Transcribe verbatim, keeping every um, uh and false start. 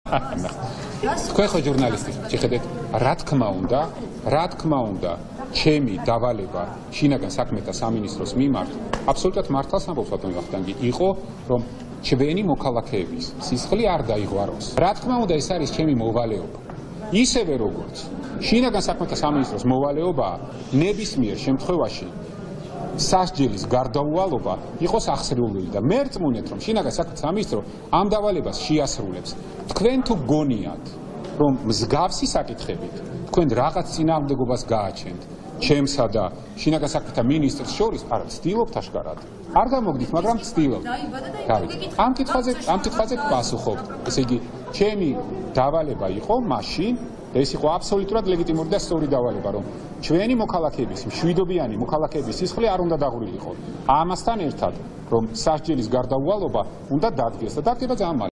თქვენ ხო ჟურნალისტი შეხედეთ რა თქმა უნდა რა თქმა უნდა ჩემი დავალება შინაგან საქმეთა სამინისტროს მიმართ აბსოლუტურად მართალს ამბობს ბატონო ვახტანგი იყო რომ ჩვენი მოქალაქეების სისხლი არ დაიღვაროს რა თქმა უნდა ეს არის ჩემი მოვალეობა ისევე როგორც შინაგან საქმეთა სამინისტროს მოვალეობაა ნებისმიერ შემთხვევაში სასჯელის გარდაუვალობა იყოს ახსრეული და მე რწმუნეთ რომ შინაგან საქმეთა სამინისტრო ამ დავალებას შეასრულებს თქვენ თუ გონიათ რომ მსგავსი საკითხებით თქვენ რაღაც წინააღმდეგობას გააჩენთ ჩემსა და შინაგან საქმეთა მინისტრს შორის არა ცდილობთ აშკარად არ გამოგდით მაგრამ ცდილობთ ამ კითხვაზე ამ კითხვაზე პასუხობთ ესე იგი ჩემი დავალება იყო მაშინ და ეს იყო აბსოლუტურად ლეგიტიმური და სწორი დავალება რომ ჩვენი მოქალაქეების მშვიდობიანი მოქალაქეების სისხლი არ უნდა დაღვრილიყო ამასთან ერთად რომ სასჯელის გარდაუვალობა უნდა დადგეს და დადგება ძალიან